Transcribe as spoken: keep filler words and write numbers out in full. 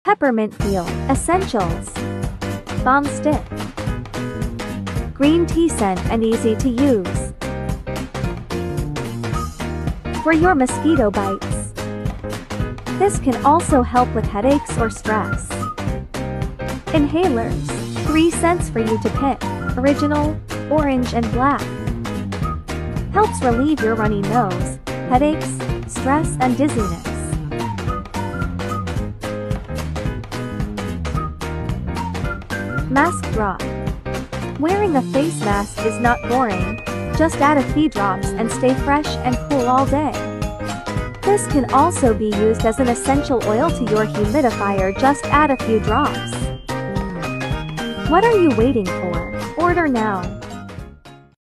Peppermint peel. Essentials: balm stick, green tea scent and easy to use for your mosquito bites. This can also help with headaches or stress. Inhalers. Three scents for you to pick: original, orange and black. Helps relieve your runny nose, headaches, stress and dizziness. Mask drop. Wearing a face mask is not boring. Just add a few drops and stay fresh and cool all day. This can also be used as an essential oil to your humidifier. Just add a few drops. What are you waiting for? Order now.